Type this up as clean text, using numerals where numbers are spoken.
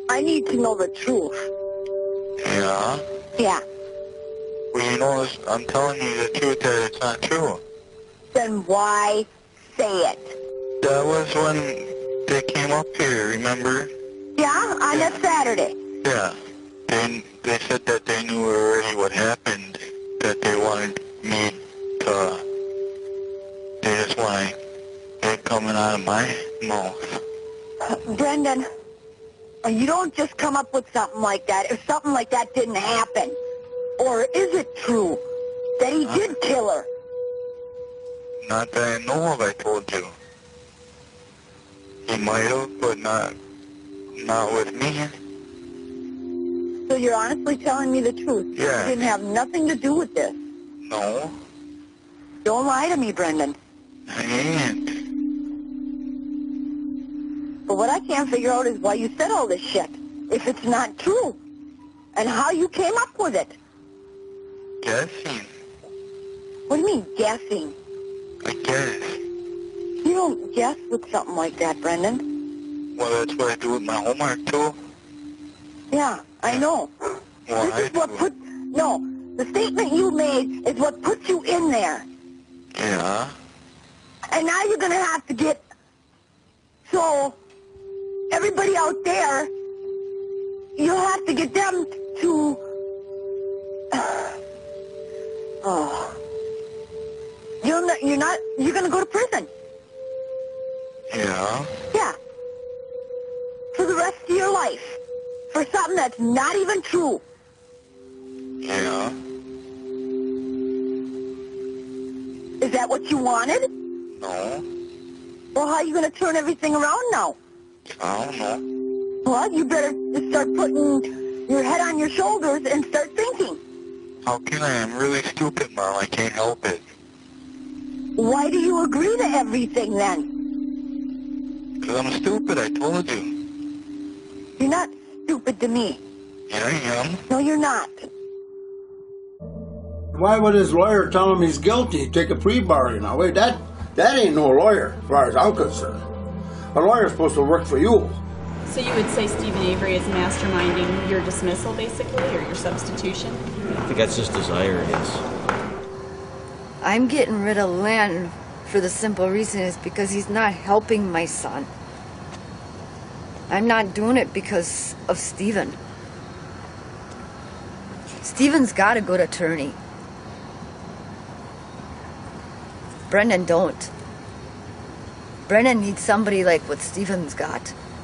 I need to know the truth. Yeah? Yeah. Well, you know, I'm telling you the truth that it's not true. Then why say it? That was when they came up here, remember? Yeah, on that Saturday. Yeah. They said that they knew already what happened, that they wanted me to, they just want it coming out of my mouth. Brendan, you don't just come up with something like that if something like that didn't happen. Or is it true that he did kill her? Not that I know of, I told you. He might have, but not with me. So you're honestly telling me the truth? Yeah. You didn't have nothing to do with this? No, Don't lie to me, Brendan. I ain't. But what I can't figure out is why you said all this shit, if it's not true, and how you came up with it. Guessing, What do you mean, guessing? I guess. You don't guess with something like that, Brendan. Well, that's what I do with my homework, too. Yeah, I know. Well, This is what put... No, the statement you made is what put you in there. Yeah. And now you're going to have to get... So, everybody out there, you'll have to get them to... Oh. You're going to go to prison. Yeah. Yeah. For the rest of your life. For something that's not even true. Yeah. Is that what you wanted? No. Well, how are you going to turn everything around now? I don't know. Well, you better start putting your head on your shoulders and start thinking. How can I? I'm really stupid, Mom. I can't help it. Why do you agree to everything then? Because I'm stupid, I told you. You're not stupid to me. Yeah, I am. No, you're not. Why would his lawyer tell him he's guilty? Take a plea bargain away. That ain't no lawyer, as far as I'm concerned. A lawyer's supposed to work for you. So you would say Stephen Avery is masterminding your dismissal, basically, or your substitution? I think that's his desire, yes. I'm getting rid of Len for the simple reason is because he's not helping my son. I'm not doing it because of Stephen. Stephen's got a good attorney. Brendan don't. Brendan needs somebody like what Stephen's got.